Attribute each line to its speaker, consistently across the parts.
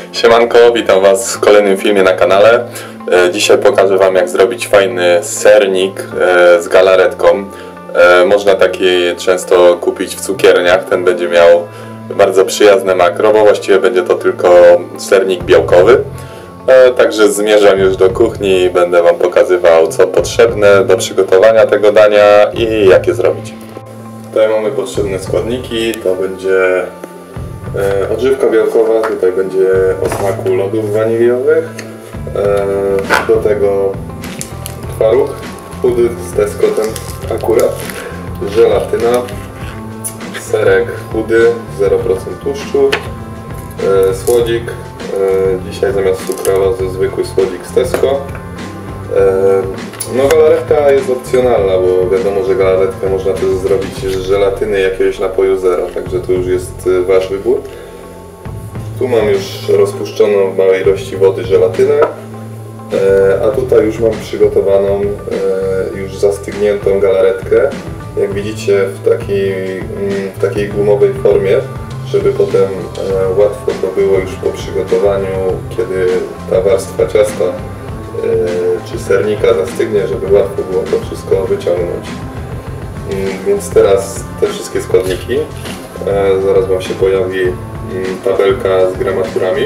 Speaker 1: Siemanko, witam Was w kolejnym filmie na kanale. Dzisiaj pokażę Wam, jak zrobić fajny sernik z galaretką. Można taki często kupić w cukierniach. Ten będzie miał bardzo przyjazne makro, bo właściwie będzie to tylko sernik białkowy. Także zmierzam już do kuchni i będę Wam pokazywał, co potrzebne do przygotowania tego dania i jak je zrobić. Tutaj mamy potrzebne składniki. To będzie odżywka białkowa, tutaj będzie o smaku lodów waniliowych, do tego twaróg, chudy z Tesco ten akurat, żelatyna, serek chudy, 0% tłuszczu, słodzik, dzisiaj zamiast sukralozy zwykły słodzik z Tesco. No galaretka jest opcjonalna, bo wiadomo, że galaretkę można też zrobić z żelatyny jakiegoś napoju zero, także to już jest Wasz wybór. Tu mam już rozpuszczoną w małej ilości wody żelatynę, a tutaj już mam przygotowaną, już zastygniętą galaretkę, jak widzicie w takiej gumowej formie, żeby potem łatwo to było już po przygotowaniu, kiedy ta warstwa ciasta czy sernika zastygnie, żeby łatwo było to wszystko wyciągnąć. Więc teraz te wszystkie składniki, zaraz Wam się pojawi tabelka z gramaturami.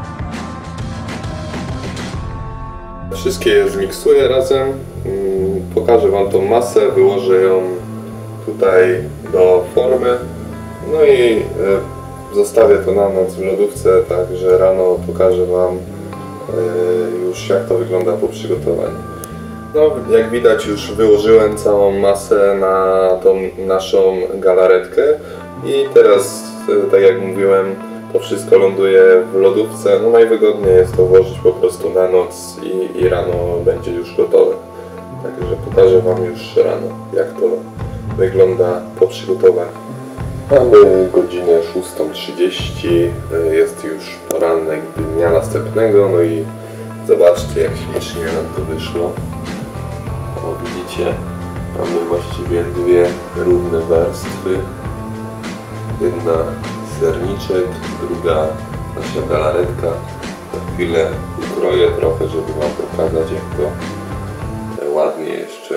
Speaker 1: Wszystkie je zmiksuję razem, pokażę Wam tą masę, wyłożę ją tutaj do formy, no i zostawię to na noc w lodówce, także rano pokażę Wam już, jak to wygląda po przygotowaniu. No, jak widać, już wyłożyłem całą masę na tą naszą galaretkę i teraz, tak jak mówiłem, to wszystko ląduje w lodówce. No, najwygodniej jest to włożyć po prostu na noc i rano będzie już gotowe. Także pokażę Wam już rano, jak to wygląda po przygotowaniu. Mamy godzinę 6:30, jest już poranek dnia następnego, no i zobaczcie, jak ślicznie nam to wyszło. O, widzicie, mamy właściwie dwie równe warstwy. Jedna serniczek, druga nasza galaretka. Za chwilę ukroję trochę, żeby Wam pokazać, jak to ładnie jeszcze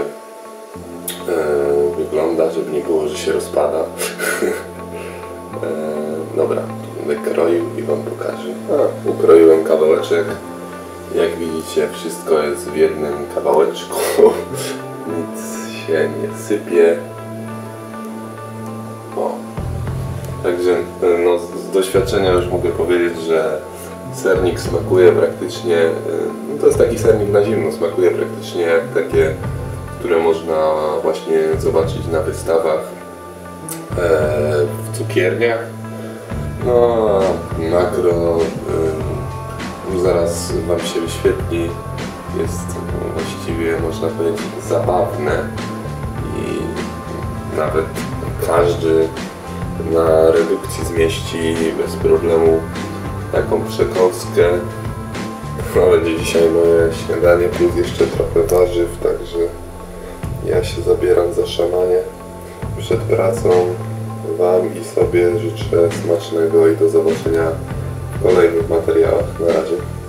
Speaker 1: wygląda, żeby nie było, że się rozpada. Dobra, będę kroił i Wam pokażę. Ukroiłem kawałeczek. Jak widzicie, wszystko jest w jednym kawałeczku. Nic się nie sypie. O. Także no, z doświadczenia już mogę powiedzieć, że sernik smakuje praktycznie, no to jest taki sernik na zimno, smakuje praktycznie jak takie, które można właśnie zobaczyć na wystawach w cukierniach. No, makro zaraz Wam się wyświetli, jest właściwie, można powiedzieć, zabawne i nawet każdy na redukcji zmieści bez problemu taką przekąskę. No, będzie dzisiaj moje śniadanie plus jeszcze trochę warzyw, także ja się zabieram za szamanie. Przed pracą Wam i sobie życzę smacznego i do zobaczenia w kolejnych materiałach. Na razie.